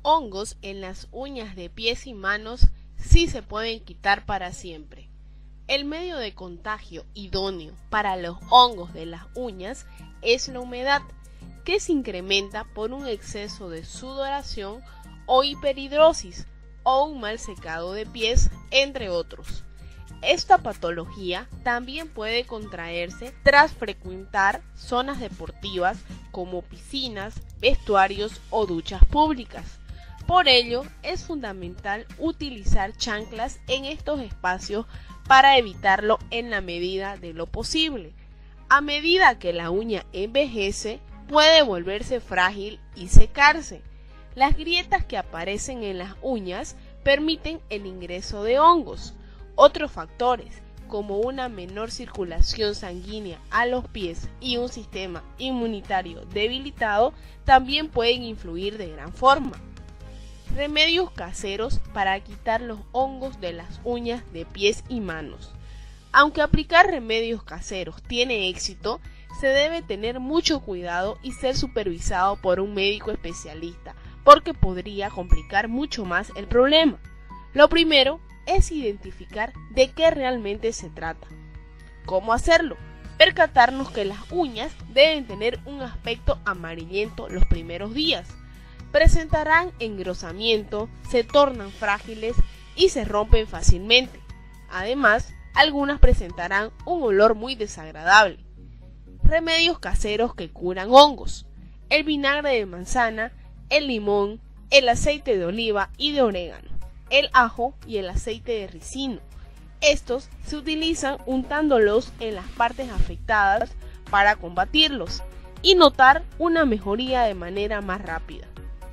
hongos en las uñas de pies y manos sí se pueden quitar para siempre. El medio de contagio idóneo para los hongos de las uñas es la humedad, que se incrementa por un exceso de sudoración o hiperhidrosis o un mal secado de pies, entre otros. Esta patología también puede contraerse tras frecuentar zonas deportivas como piscinas, vestuarios o duchas públicas. Por ello, es fundamental utilizar chanclas en estos espacios para evitarlo en la medida de lo posible. A medida que la uña envejece, puede volverse frágil y secarse. Las grietas que aparecen en las uñas permiten el ingreso de hongos. Otros factores, como una menor circulación sanguínea a los pies y un sistema inmunitario debilitado, también pueden influir de gran forma. Remedios caseros para quitar los hongos de las uñas de pies y manos. Aunque aplicar remedios caseros tiene éxito, se debe tener mucho cuidado y ser supervisado por un médico especialista, porque podría complicar mucho más el problema. Lo primero es identificar de qué realmente se trata. ¿Cómo hacerlo? Percatarnos que las uñas deben tener un aspecto amarillento los primeros días. Presentarán engrosamiento, se tornan frágiles y se rompen fácilmente. Además, algunas presentarán un olor muy desagradable. Remedios caseros que curan hongos. El vinagre de manzana, el limón, el aceite de oliva y de orégano, el ajo y el aceite de ricino. Estos se utilizan untándolos en las partes afectadas para combatirlos y notar una mejoría de manera más rápida.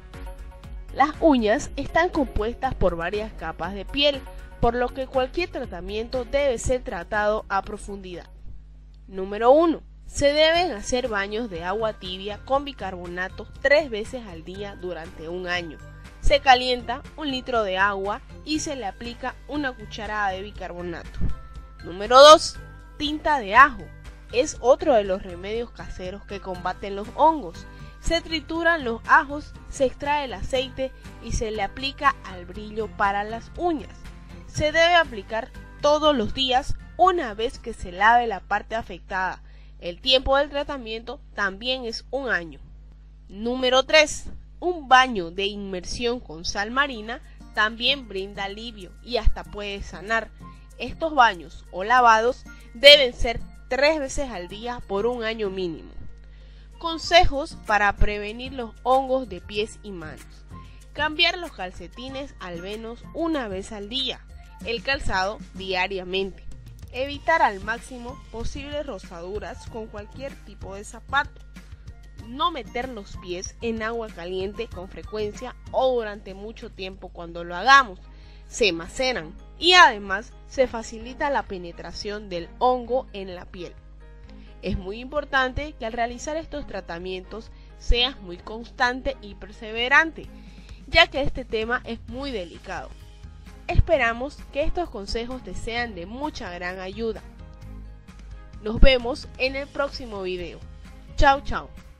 Las uñas están compuestas por varias capas de piel, por lo que cualquier tratamiento debe ser tratado a profundidad. Número 1. Se deben hacer baños de agua tibia con bicarbonato 3 veces al día durante un año. Se calienta 1 litro de agua y se le aplica una cucharada de bicarbonato. Número 2. Tinta de ajo. Es otro de los remedios caseros que combaten los hongos. Se trituran los ajos, se extrae el aceite y se le aplica al brillo para las uñas. Se debe aplicar todos los días una vez que se lave la parte afectada. El tiempo del tratamiento también es un año. Número 3. Un baño de inmersión con sal marina también brinda alivio y hasta puede sanar. Estos baños o lavados deben ser 3 veces al día por un año mínimo. Consejos para prevenir los hongos de pies y manos. Cambiar los calcetines al menos una vez al día. El calzado diariamente. Evitar al máximo posibles rozaduras con cualquier tipo de zapato. No meter los pies en agua caliente con frecuencia o durante mucho tiempo cuando lo hagamos. Se maceran y además se facilita la penetración del hongo en la piel. Es muy importante que al realizar estos tratamientos seas muy constante y perseverante, ya que este tema es muy delicado. Esperamos que estos consejos te sean de mucha gran ayuda. Nos vemos en el próximo video. Chao, chao.